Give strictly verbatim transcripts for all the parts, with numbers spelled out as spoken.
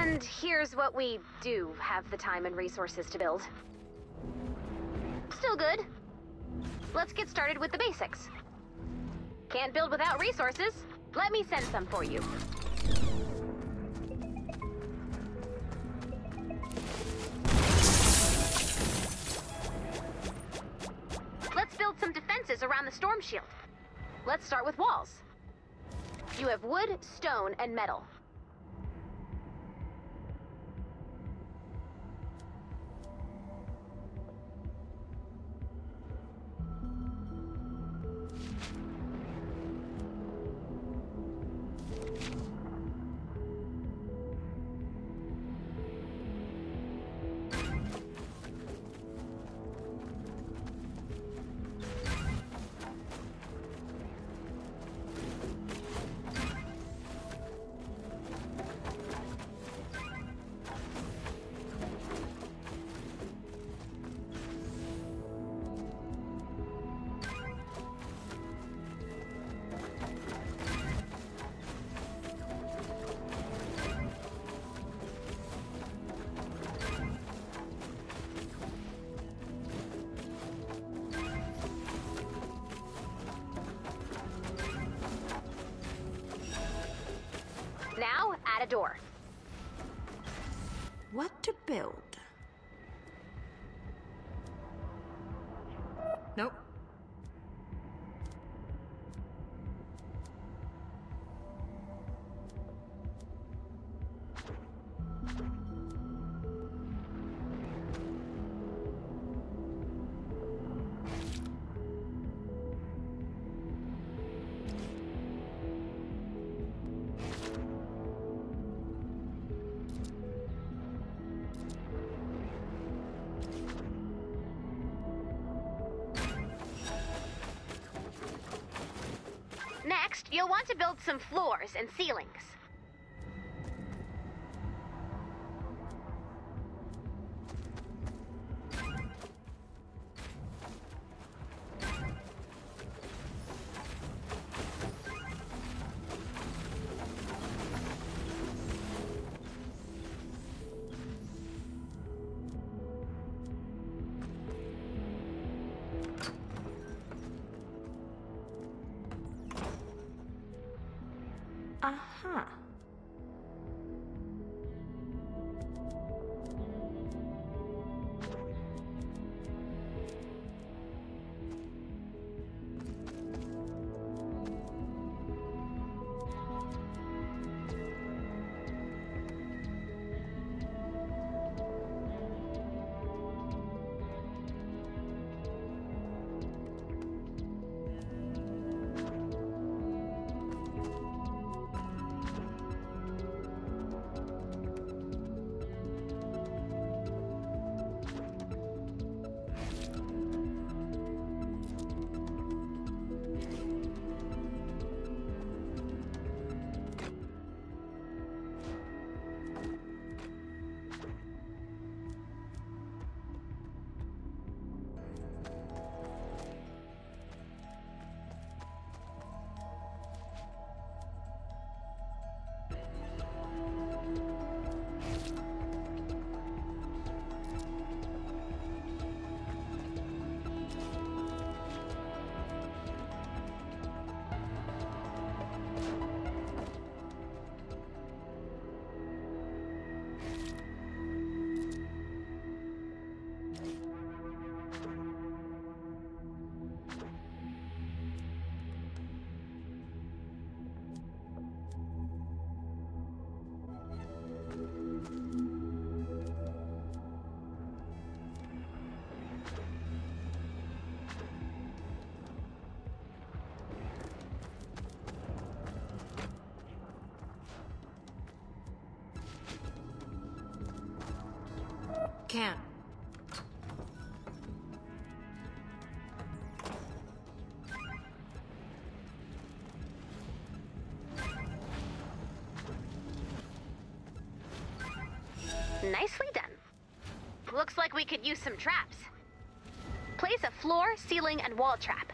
And here's what we do have the time and resources to build. Still good. Let's get started with the basics. Can't build without resources. Let me send some for you. Let's build some defenses around the storm shield. Let's start with walls. You have wood, stone, and metal. Now, add a door. What to build? Nope. Next, you'll want to build some floors and ceilings. Aha. Can't. Nicely done. Looks like we could use some traps. Place a floor, ceiling, and wall trap.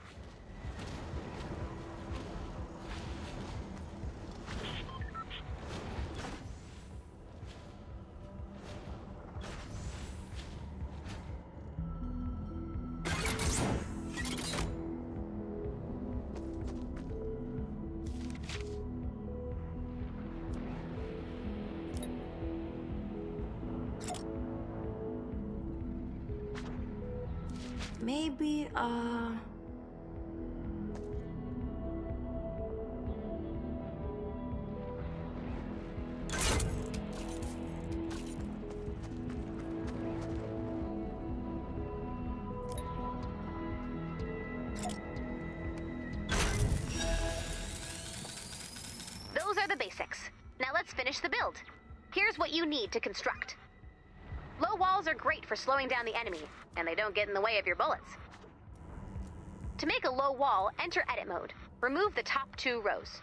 Maybe, uh... Those are the basics. Now let's finish the build. Here's what you need to construct. Low walls are great for slowing down the enemy, and they don't get in the way of your bullets. To make a low wall, enter edit mode. Remove the top two rows.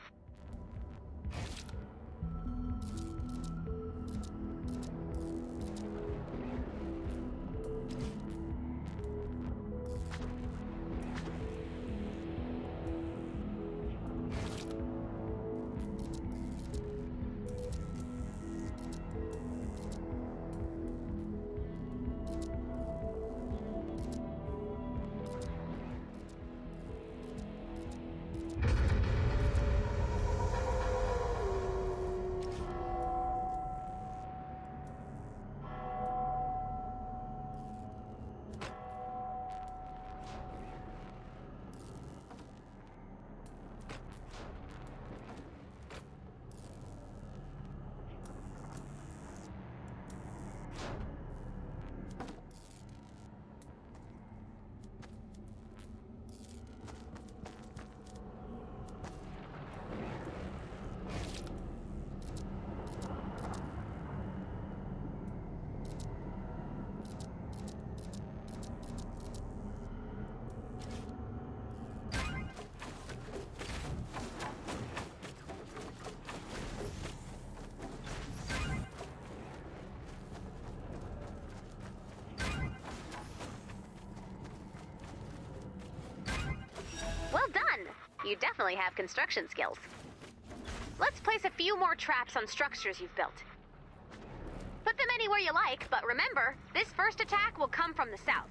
Well done! You definitely have construction skills. Let's place a few more traps on structures you've built. Put them anywhere you like, but remember, this first attack will come from the south.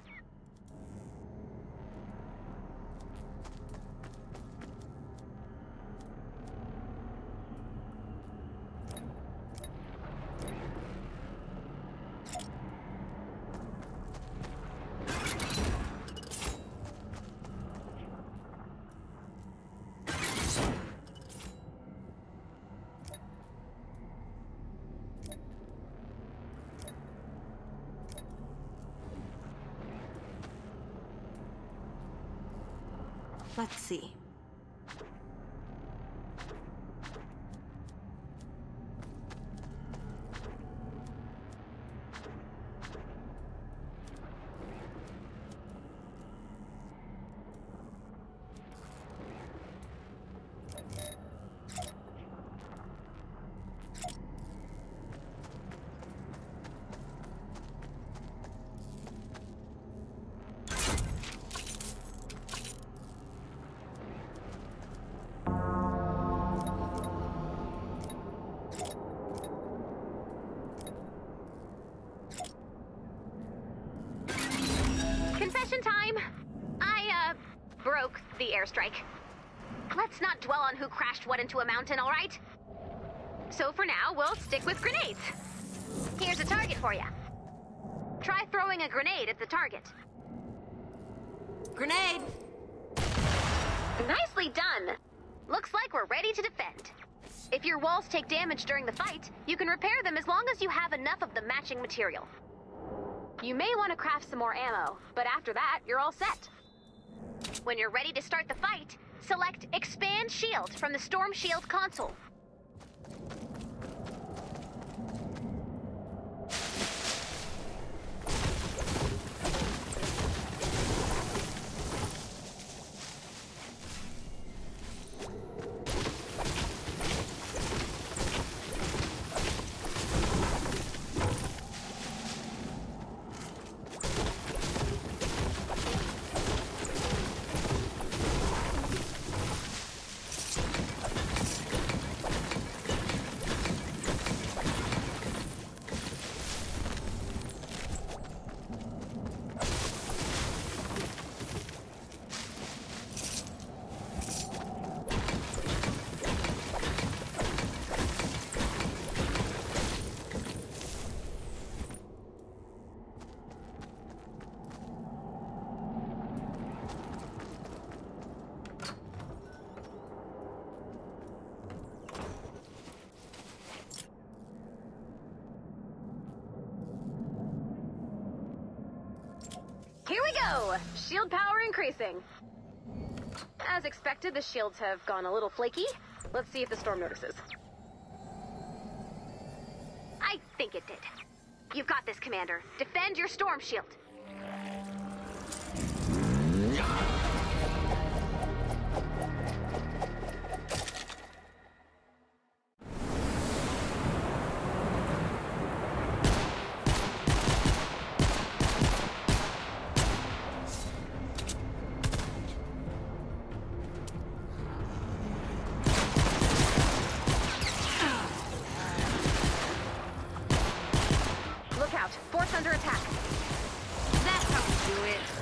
Let's see. Confession time! I, uh, broke the airstrike. Let's not dwell on who crashed what into a mountain, all right? So for now, we'll stick with grenades. Here's a target for you. Try throwing a grenade at the target. Grenade! Nicely done! Looks like we're ready to defend. If your walls take damage during the fight, you can repair them as long as you have enough of the matching material. You may want to craft some more ammo, but after that, you're all set. When you're ready to start the fight, select Expand Shield from the Storm Shield console. go! Shield power increasing. As expected, the shields have gone a little flaky. Let's see if the storm notices. I think it did. You've got this, Commander. Defend your storm shield. Look out. Force under attack. That's how we do it.